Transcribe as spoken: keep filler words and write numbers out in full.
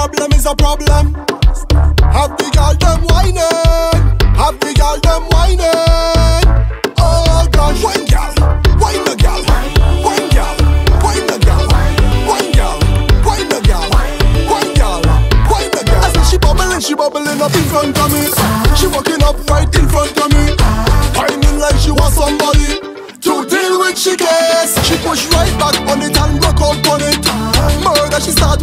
problem is a problem. Have the girl them whining, have the girl them whining. Oh gosh, wine girl, wine the girl, wine girl, wine the girl, wine girl, wine the girl, wine girl, wine the girl. I see she bubbling, she bubbling up in front of me. She walking up right in front of me, whining like she wants somebody to deal with she case. She push right back on it and rock out on it. Murder, she start